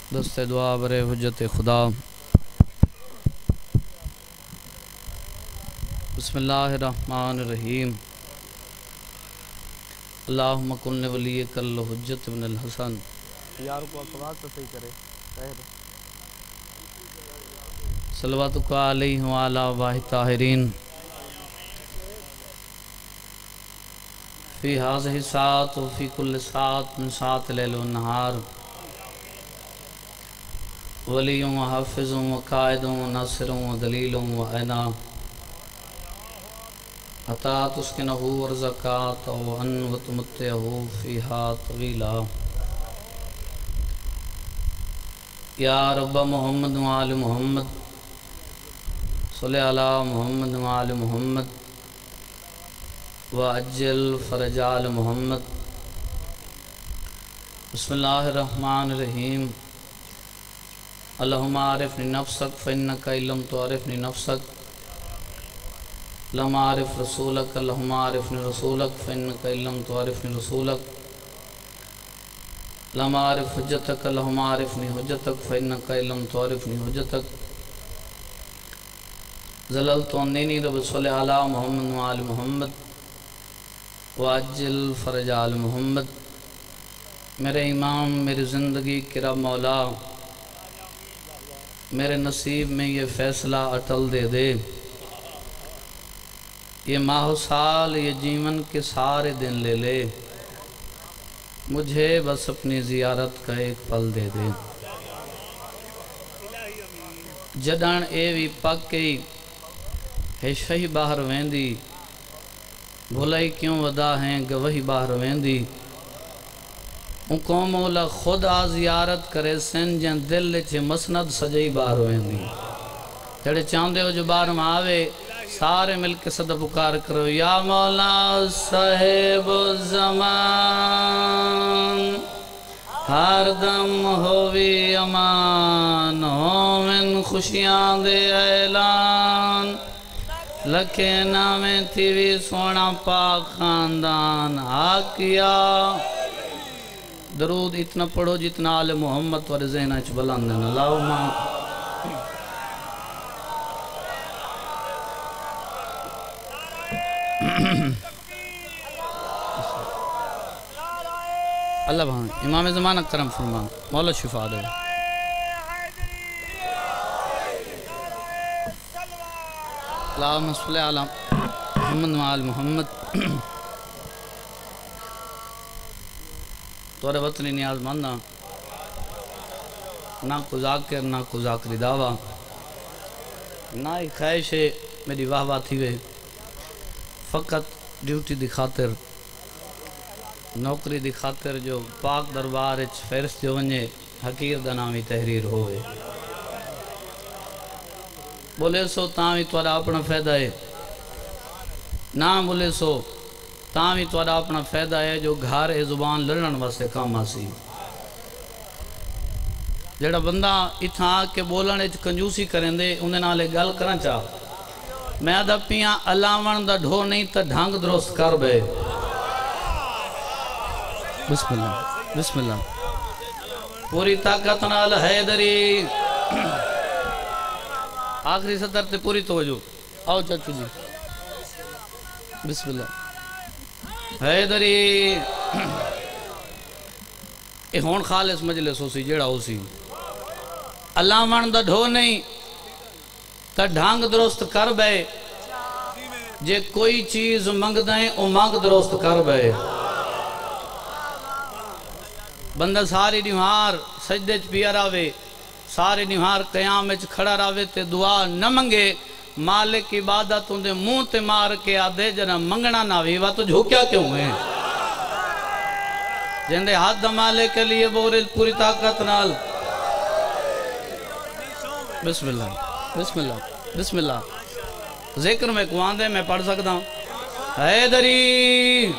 دست دعا برے حجت خدا. بسم اللہ الرحمن الرحیم. اللہم کن ولیک الحجت ابن الحسن. یار کو آواز تو صحیح کرے. صلواتک علیہ وعلی واہ طاہرین. فی ہذہ الساعۃ وفی کل ساعۃ من ساعات اللیل والنہار. ولی و حافظ و قائد و ناصر و دلیل و عینا. حتی تسکنہ ورزقات و ان و تمتعہ فیہا طویلا. یا رب محمد و آل محمد صلی علی محمد و آل محمد وعجل فرج آل محمد. بسم اللہ الرحمن الرحیم. اللہم عارفنی نفسک فإنکا علم تعرفنی نفسک. لم عارف رسولک اللہم عارفنی رسولک فإنکا علم تعرفنی رسولک. لم عارف حجتک اللہم عارفنی حجتک فإنکا علم تعرفنی حجتک. زللت عنینی رب صلی علی محمد و آل محمد وعجل فرج آل محمد. میرے امام میری زندگی کی رب مولا میرے نصیب میں یہ فیصلہ اٹل دے دے. یہ ماہ و سال یہ جیون کے سارے دن لے لے. مجھے بس اپنی زیارت کا ایک پل دے دے. جڈان اے وی پکی ہے شہی باہر ویندی. بھلائی کیوں ودا ہیں گوہی باہر ویندی. ان کو مولا خود آ زیارت کرے سن جن دل چھے مسند سجائی باہر ویندی. جڑے چاندے ہو جو باہر میں آوے سارے مل کے صدا پکار کرو. یا مولا صاحب الزمان ہر دم ہووی امان. ہومن خوشیاں دے اعلان لکھے نامیں تیوی سونا پاک خاندان. آکیا درود اتنا پڑھو جتنا آل محمد اور ذہنہ اچھ بلندن. اللہم اللہ بہن امام زمانہ کرم فرمان مولا شفا دے. اللہم صلی علی محمد و آل محمد. تورے وطنی نیاز مندہ نہ کو ذاکر نہ کو ذاکری دعویٰ نہ ہی خواہش ہے میری واہ واہ تھی وے. فقط ڈیوٹی دی خاطر نوکری دی خاطر جو پاک دربار اچھ فیرست جو ونجے حقیر دنامی تحریر ہوئے. بولے سو تاوی توڑا اپنا فیدہ ہے. نہ بولے سو تاوی توڑا اپنا فیدہ ہے جو گھار زبان لڑن واسے کام آسی. جڑا بندہ اتھا کے بولن اچھ کنجوسی کریں دے انہیں نالے گل کرن چاہ. میں ادھا پیاں علاوان دا ڈھو نہیں تا ڈھانگ درست کر بے. بسم اللہ بسم اللہ. پوری طاقت نال حیدری. آخری صدر تے پوری توجہ. آؤ چاچو جی بسم اللہ. حیدری اے ہون خالص مجلس ہو سی جیڑا ہو سی. اللہ من دا ڈھو نہیں تا ڈھانگ درست کر بے. جے کوئی چیز منگ دائیں او مانگ درست کر بے. بندہ ساری نیوہار سجدے چ پیا راوے سارے نیوہار قیام اچ کھڑا راوے تے دعا نہ منگے. مالک عبادت اندے منہ تے مار کے آدھے جنہ منگنا نہ ویوا تو جھوکیا کیوں ہیں. جندے ہاتھ مالک کے لیے بورے پوری طاقت نال. بسم اللہ بسم اللہ بسم اللہ. ذکر میں کوان دے میں پڑھ سکتا ہوں. حیدری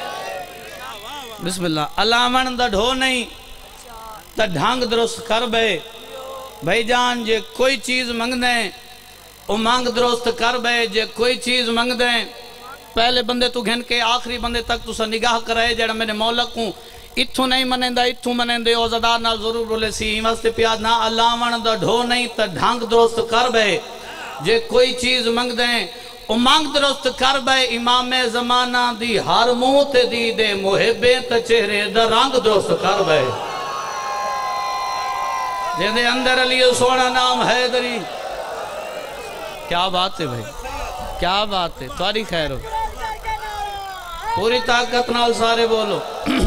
بسم اللہ. اللہ من دا ڈھو نہیں تا ڈھانگ درست کر بے. بھائی جان جے کوئی چیز منگ دیں او مانگ درست کر بے. جے کوئی چیز منگ دیں پہلے بندے تو گھن کے آخری بندے تک تو سا نگاہ کرائے جڑا میرے مولا کو اتھو نہیں منیں دا اتھو منیں دے اوزدار نال ضرور بولے سی ہی واسطے پیاد نہ اللہ دا ڈھو نہیں تا ڈھانگ درست کر بے جے کوئی چیز منگ دیں او مانگ درست کر بے امام زمانہ دی ہر منہ تے دی دے محبے تا چہرے دا رنگ درست کر بے جے دے اندر علی سونا نام حیدری کیا بات ہے بھائی کیا بات ہے تواری خیر ہو پوری طاقت نال سارے بولو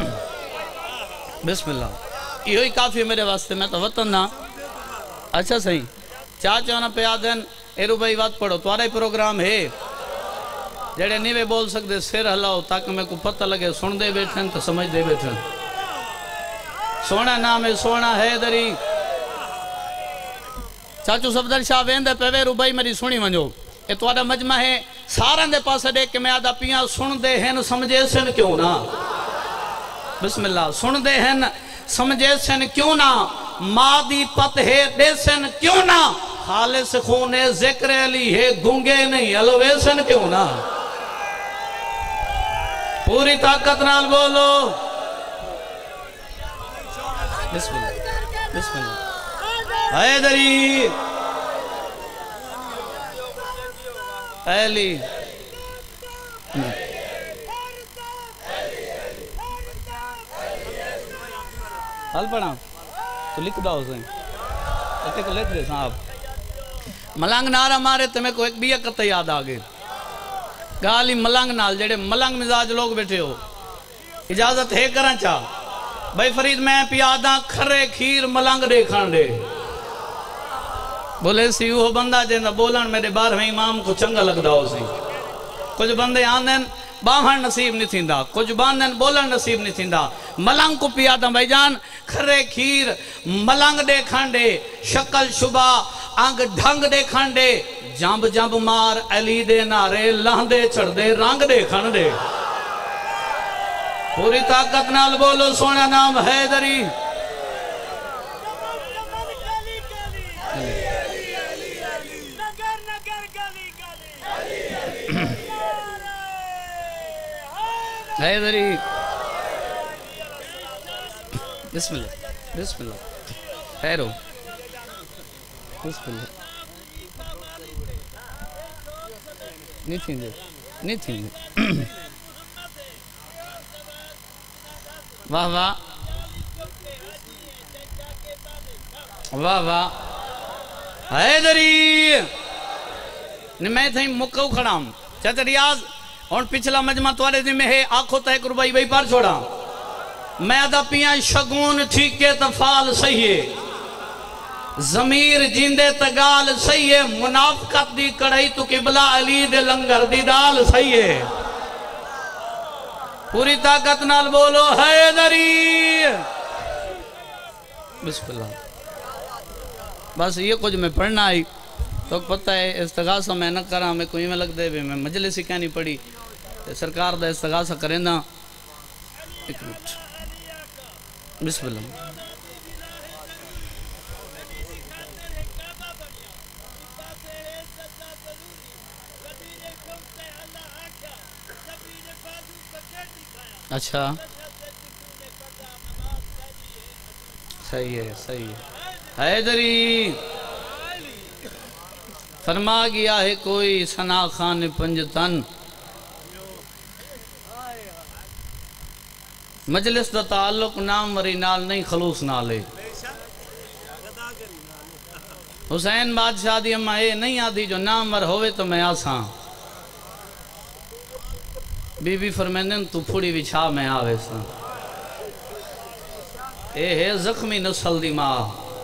بسم اللہ یہ ہوئی کافی میرے واسطے میں تو وطن نا اچھا صحیح چاچا نا پیادن ایرو بھائی بات پڑھو توارا ہی پروگرام ہے جڑے نیوے بول سکتے سر ہلاؤ تاکہ میں کو پتہ لگے سن دے بیٹھن تو سمجھ دے بیٹھن سونا نام ہے سونا حیدری چاچو صفدر شاہ ویندے پہوے رو بھائی میری سنی ونجو یہ توارا مجمع ہے سارن دے پاسے دیکھ کے میں آدھا پیاں سن دے ہیں سمجھے سن کیوں نا بسم اللہ سن دے ہیں سمجھے سن کیوں نا مادی پت ہے دے سن کیوں نا خالص خون ذکر علی ہے گنگے نہیں علوے سن کیوں نا پوری طاقت نال بولو بسم اللہ بسم اللہ حیدری علی حل پڑھا تو لکھ دا اسے اتے کو لکھ دے صاحب ملنگ نارا مارے تو میں کو ایک بھی اکت یاد آگے گالی ملنگ نال جڑے ملنگ مزاج لوگ بیٹھے ہو اجازت ہے کرن چاہ بھائی فرید میں پیاداں کھرے کھیر ملنگ دے کھان دے بولے سی وہ بندہ جیندہ بولن میرے بارہویں امام کو چنگا لگ دا ہو سی کچھ بندے آندن باہن نصیب نہیں تھیندا کچھ باندن بولن نصیب نہیں تھیندا ملنگ کو پیادا بھائی جان کھرے کھیر ملنگ دے کھانڈے شکل شبہ انگ ڈھنگ دے کھانڈے جامب جامب مار علی دے نارے لہندے چھڑ دے رنگ دے کھانڈے پوری طاقت نال بولو سونا نام حیدری حیدری بسم اللہ بسم اللہ خیر ہو بسم اللہ نہیں تھیں دے نہیں تھیں دے واہ واہ واہ واہ حیدری میں تھیں مکو کھڑام چاہتے ریاض اور پچھلا مجمع توارے دن میں ہے آنکھوں تہ قربائی بھائی پار چھوڑا میں آدھا پیاں شگون ٹھیکے تفال صحیح ہے ضمیر جیندے تگال صحیح ہے منافقت دی کڑھائی تو قبلہ علی دے لنگر دی دال صحیح ہے پوری طاقت نال بولو حیدری بسم اللہ بس یہ کچھ میں پڑھنا آئی تو پتہ ہے استغاثہ میں نہ کرا میں کوئی میں لگ دے بھی میں مجلسی کہنی پڑی سرکار دا استغاثہ کریں نا ایک منٹ بسم اللہ اچھا صحیح ہے صحیح ہے حیدری فرما گیا ہے کوئی ثنا خان پنجتن مجلس دا تعلق نام وری نال نہیں خلوص نالے حسین بادشاہ دی اممہ اے نہیں آدھی جو نام ور ہوئے تو میں آساں بی بی فرمیندن تو پھوڑی وچھا میں آوے ساں اے ہے زخمی نسل دی ماں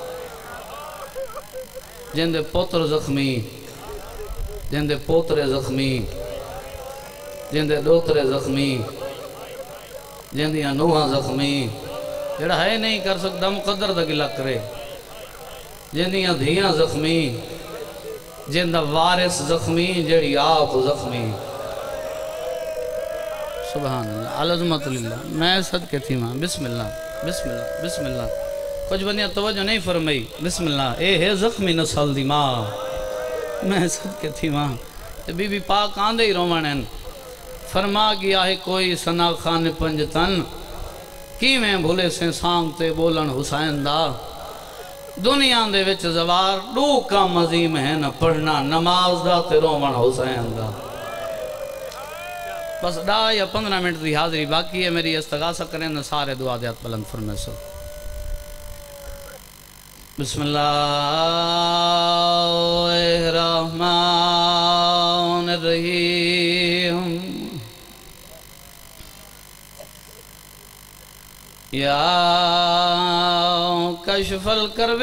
جندے پوتر زخمی جندے پوتر زخمی جندے دوتر زخمی جندیاں نوہاں زخمی جڑا ہے نہیں کر سکتا مقدر دا گلہ کرے جندیاں دھیاں زخمی جندہ وارث زخمی جڑی آپ زخمی سبحان اللہ عظمت اللہ میں صدقے تھی ماں بسم اللہ بسم اللہ بسم اللہ کچھ بندیاں توجہ نہیں فرمائی بسم اللہ اے ہے زخمی نسل دی ماں میں صدقے تھی ماں بی بی پاک آندے ہی رومانین فرما گیا ہے کوئی ثنا خان پنجتن کیویں بھولے سے سانگ تے بولن حسین دا دنیا دے وچ زوار دو کام عظیم ہے نہ پڑھنا نماز دا تے رومن حسین دا بس 10 یا 15 منٹ دی حاضری باقی ہے میری استغاثہ کریں نہ سارے دعا دیات بلند فرمائے سو بسم اللہ الرحمن الرحیم یا کشف الکرب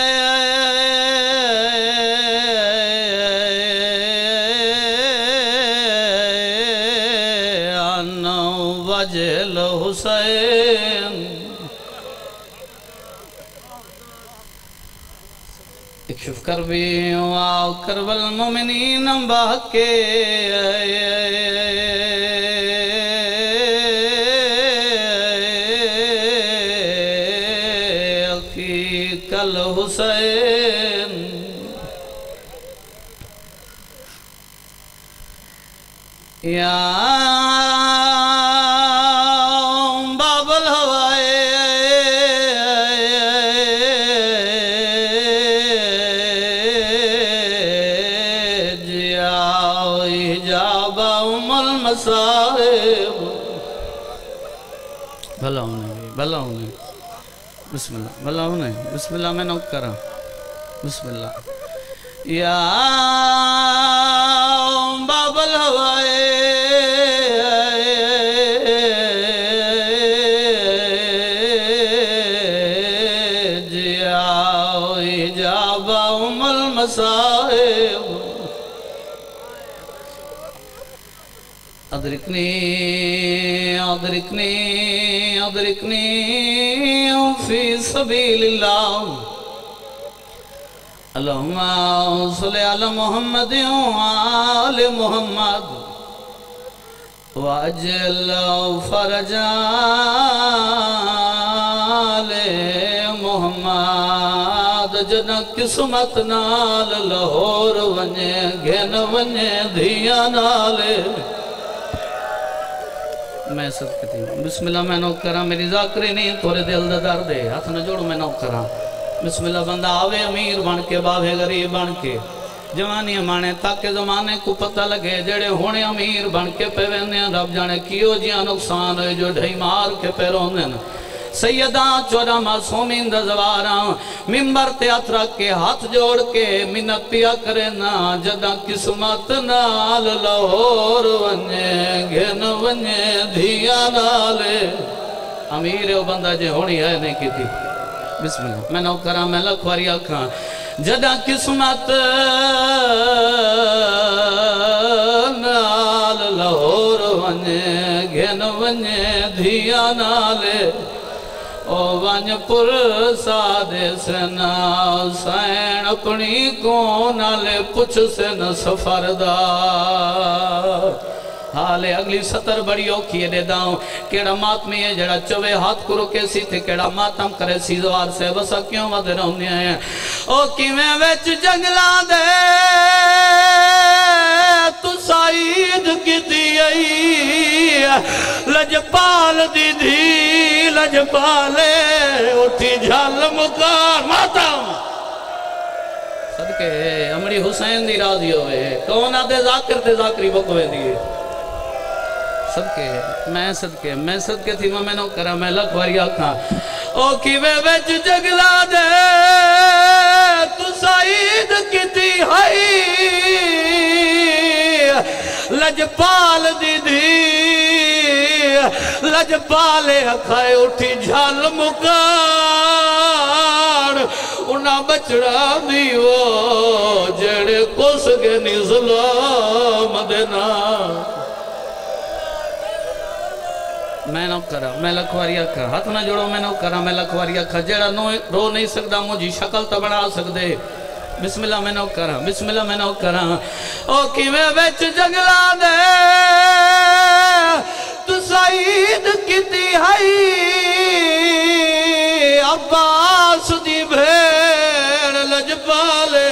عن وجه الحسین اکشف کربی واو کرب المومنین بحقے کل حسین یا باب الہوائے جیاؤ حجاب ام المصائب بھلا ہونے بسم اللہ بھلا ہونے بسم اللہ میں نوک کرا بسم اللہ یا باب الہوائے جیاؤ حجاب ام المصائب ادرکنی فی سبیل اللہ اللہم صلی علی محمد وآل محمد وعجل فرجا محمد جنا قسمت نال لاہور ونجے گھن ونجے دھیا نالے میں صدقتی ہوں بسم اللہ میں نوک کرا میری ذاکری نہیں تھوڑے دل دا درد ہے ہاتھ نہ جوڑ میں نوک کرا بسم اللہ بندہ آوے امیر بن کے باوے غریب بن کے جوانی مانے تاکہ زمانے کو پتہ لگے جڑے ہونے امیر بن کے پیوینے رب جانے کیوں جیا نقصان ہے جو ڈھائی مار کے پیرونے سیدان 14 معصومین دا زواراں ممبر تے اترا کے ہاتھ جوڑ کے منت پیا کرنا جدہ قسمت نال لاہور ونجے گھن ونجے دھیا نالے امیر او بندہ جے ہونی ہے نہیں کی تھی بسم اللہ میں نو کرا میں لکھواری آکھاں جدہ قسمت نال لاہور ونجے گھن ونجے دھیا نالے او ونج پر سادے سنا سین اپنی کونالے پچھ سن سفردار حالے اگلی سطر بڑی اوکھیے دے داؤں کیڑا ماتمی ہے جڑا چوے ہاتھ کرو کیسی تھے کیڑا ماتم کرے سیزوار سے بسا کیوں ودے رہنے ہیں او کیویں ویچ جنگلا دے تو سعید کی دیئی لجپال دی دھی لجپالے اٹھی جھال مکار ماتم صدقے امری حسین دی راضی ہوئے کون آدھے ذاکر تے ذاکری بکوے دیئے صدقے میں صدقے تھی میں نو کرا میں لکھواری آکھاں او کیوے ویچ جگلا دے تو سعید کی دی ہائی لجپال دی دی لجپالے اکھائے اٹھی جھال مکار انہا بچڑا دیو جڑے کس گنی ظلم دینا میں نو کرا میں لکھواری آکھا ہاتھ نہ جوڑو میں نو کرا میں لکھواری آکھا جڑا رو نہیں سکدا مجھے شکل تا بڑھا سکدے بسم اللہ میں نو کرا بسم اللہ میں نو کرا او کیویں وچ جنگلا دے تو سعید کیتی ہائی عباس دی بھیڑ لجپالے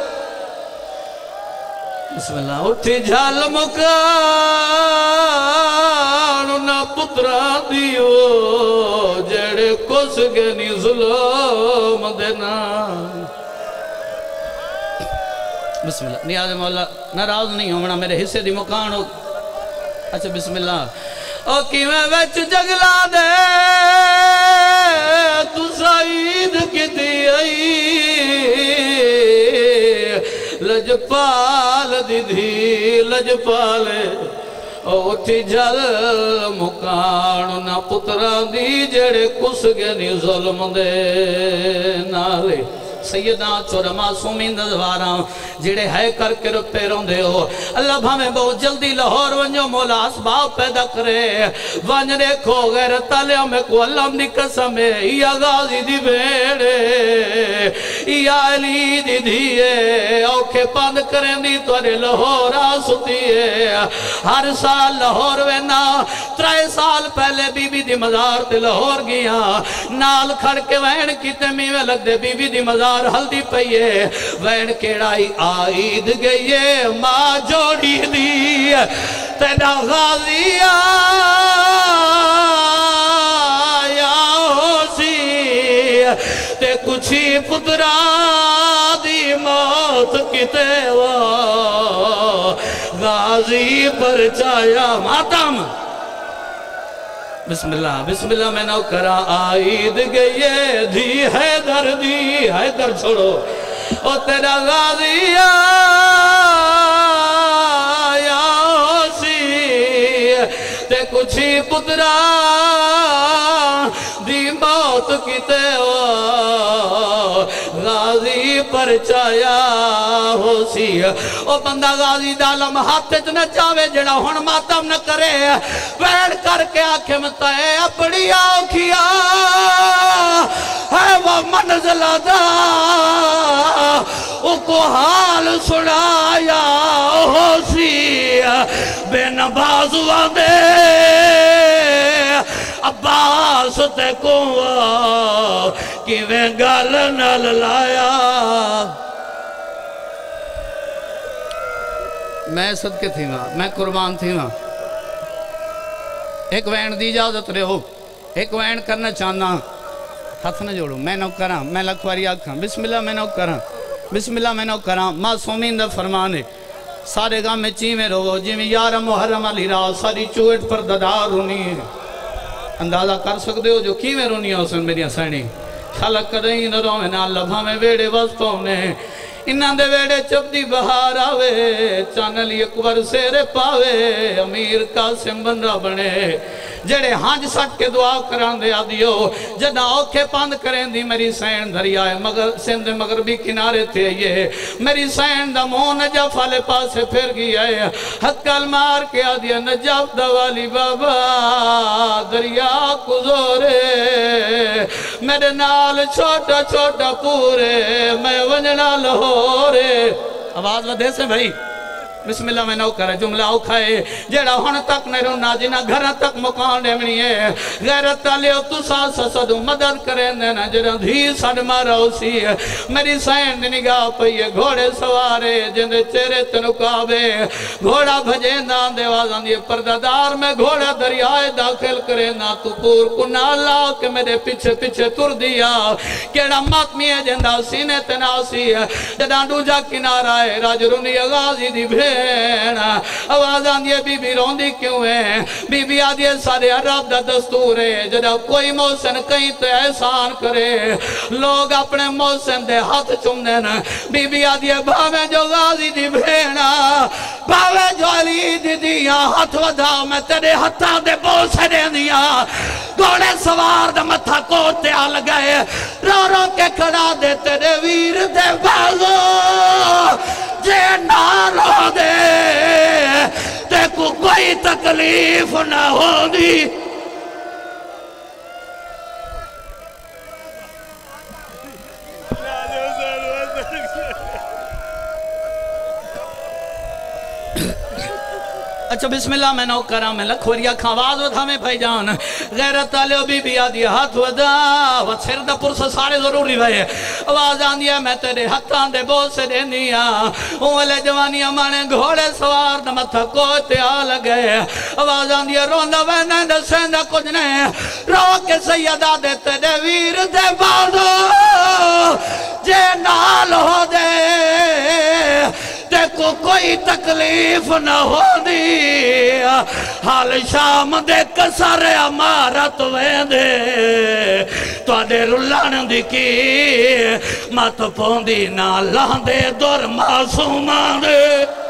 بسم اللہ اٹھی جھال مکان نا پترا دیو گئے نی ظلم دینا بسم اللہ نیاز مولا ناراض نہیں ہونا میرے حصے دی مکان ہو اچھا بسم اللہ او کیویں وچ جگلا دے تو سعید کیتی آئی لجپال دی دھی لجپالے اوٹھی جل مکان نہ پتران دی جڑے کس گئے نی ظلم دے نالے سیدہ چورا معصومین دزواراں جڑے ہے کر کے رپے رون دے ہو اللہ بھامیں بہت جلدی لاہور ونجو مولا اسباب پیدا کرے ونج دیکھو غیرت تالیاں میں کو اللہ دی قسم ہے یا غازی دی بیڑے یا علی دی دیئے اوکھے پاند کریں دی توڑے لاہور آسوتی ہے ہر سال لاہور وینا 3 سال پہلے بی بی دی مزار تے لاہور گیا نال کھڑ کے وین کی تمیوے لگ دے بی بی دی مزار ہلدی پئیے وین کیڑائی آئید گئیے ماں جوڑی دی تینا غازی آیا ہو سی تے کچھی پترا دی موت کتے وہ غازی پر چایا ماتم بسم اللہ میں نو کرا آئید گئیے دھی حیدر چھوڑو او تیرا غازی آیا سی تے کچھی پترا دی موت کیتے ہو غازی پر چایا ہو سی او بندہ غازی دالم ہاتھ نہ چاوے جڑا ہون ماتم نہ کرے بیڑ کر کے آنکھیں متائے اپنی آنکھیا ہے وہ منزل دا او کو حال سنایا ہو سی بے نبازوان دے عباس تے کو کیویں گل نال لایا میں صدقے تھی ماں میں قربان تھی ماں ایک وین دی اجازت رہے ہو ایک وین کرنا چاہنا ہاتھ نہ جوڑو میں نو کراں میں لکھواری آکھاں بسم اللہ میں نو کراں بسم اللہ میں نو کراں معصومین دا فرمانے سارے گاہ میں چیمیں رو جی میں یارم محرم علی راہ ساری چوٹ پر ددار ہونی ہے اندازہ کر سکتے ہو جو کیویں رونی ہے حسن میری سینی خلق کریں نہ رویں نہ لبھا میں ویڑے وسطوں نے انہاں دے ویڑے چپ دی بہار آوے چانلی اکبر سیرے پاوے امیر قاسم بندہ بنے جڑے ہانج سٹ کے دعا کران دے آدیو جدہ اوکھے پاند کریں دی میری سین دریائے سندھ مغربی کنارے تھے یہ میری سین دا مو نجف والے پاسے پھر گیا ہے حقل مار کے آدیا نجف دا والی بابا دریا کزورے میرے نال چھوٹا چھوٹا پورے میں ونجنا لہورے آواز ودھے سے بھائی بسم اللہ میں نو کرے جملہ اکھائے جیڑا ہون تک نہیں رونا جنہ گھر تک مکان دیمنی ہے غیرت تالیو تو ساس سدو مدد کریں دینا جنہ دھی سڑ مارا اسی ہے میری سین دی نگاہ پئیے گھوڑے سوارے جندے چہرے تنکابے گھوڑا بھجیں دان دیوازان دیے پردادار میں گھوڑا دریائے داخل کریں نا تو پور کنا لا کہ میرے پیچھے پیچھے تر دیا کیڑا ماتمی ہے جندہ سینے تناسی ہے جدہ دوجہ کنارہ ہے راج رونی غازی دی بھے آوازان یہ بی بی روندی کیوں ہے بی بی آدھے سارے عرب دا دستور ہے جدہ کوئی محسن کہیں تے احسان کرے لوگ اپنے محسن دے ہاتھ چم دینا بی بی آدھے بھاوے جو غازی دی بھینا بھاوے جو علی دی دیا ہاتھ ودا میں تیرے ہتھا دے بوسے دے دیا گوڑے سوار دا متھا کوتے آ لگئے رو رو کے کھڑا دے تیرے ویر دے بازو جے نہ رو دے تے کو کوئی تکلیف نہ ہو دی اچھا بسم اللہ میں نو کرا میں لکھوریا کھاواز ودا میں بھائی جان غیرت آلیو بی بی آدھی ہاتھ ودا و سر دا پرس سارے ضروری بھائی آواز آن دیا میں تیرے ہتھان دے بو سے دینیا اوہلے جوانی ہمانے گھوڑے سوار دا متھا کوتے آ لگے آواز آن دیا روندہ وینے دے سیندہ کچھ نہیں رو کے سیدہ دے تیرے ویر دے بازو جے نال ہو دے کو کوئی تکلیف نہ ہو دی حال شام دے کسر امارت ویندے تو آدھے رلان دی کی مت پوندی نہ لاندے دور معصومان دے